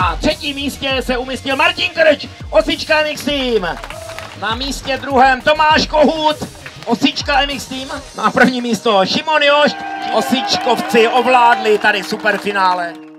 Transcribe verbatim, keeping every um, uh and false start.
Na třetím místě se umístil Martin Krč, Osička M X Team. Na místě druhém Tomáš Kohut, Osička M X Team. Na první místo Šimon Jošt, Osičkovci ovládli tady superfinále.